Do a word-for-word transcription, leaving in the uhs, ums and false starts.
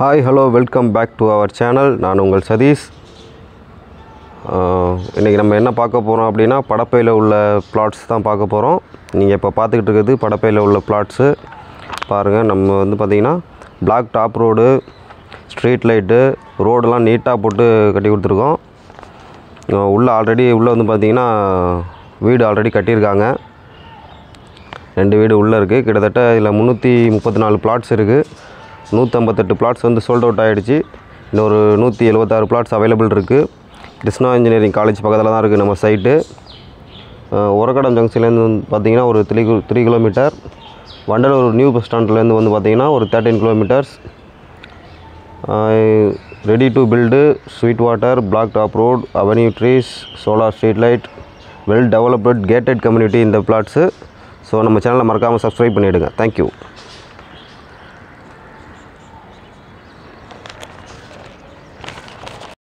Hi, hello, welcome back to our channel. நான் உங்கள் சதீஷ். இன்றைக்கி நம்ம என்ன பார்க்க போகிறோம் அப்படின்னா படப்பையில் உள்ள பிளாட்ஸ் தான் பார்க்க போகிறோம். நீங்கள் இப்போ பார்த்துக்கிட்டு இருக்கிறது படப்பையில் உள்ள பிளாட்ஸு பாருங்கள். நம்ம வந்து பார்த்திங்கன்னா black top road, street light, ரோடெல்லாம் நீட்டாக போட்டு கட்டி கொடுத்துருக்கோம். உள்ளே ஆல்ரெடி உள்ளே வந்து பார்த்திங்கன்னா வீடு ஆல்ரெடி கட்டியிருக்காங்க. ரெண்டு வீடு உள்ளே இருக்குது. கிட்டத்தட்ட இதில் முந்நூற்றி முப்பத்தி நாலு பிளாட்ஸ் இருக்குது. நூற்றம்பத்தெட்டு பிளாட்ஸ் வந்து சோல்ட் அவுட் ஆகிடுச்சு. இன்னொரு நூற்றி எழுபத்தாறு பிளாட்ஸ் அவைலபிள் இருக்குது. கிருஷ்ணா இன்ஜினியரிங் காலேஜ் பக்கத்தில் தான் இருக்குது நம்ம சைட்டு. உரக்கடம் ஜங்ஷன்லேருந்து வந்து பார்த்திங்கன்னா ஒரு three three kilometre, Vandalur new bus ஸ்டாண்ட்லேருந்து வந்து பார்த்திங்கன்னா ஒரு thirteen kilometres. Ready to build, sweet water, black top road, avenue trees, solar street light, well developed gated community இந்த பிளாட்ஸு. ஸோ நம்ம சேனலை மறக்காமல் சப்ஸ்கிரைப் பண்ணிவிடுங்க. தேங்க்யூ.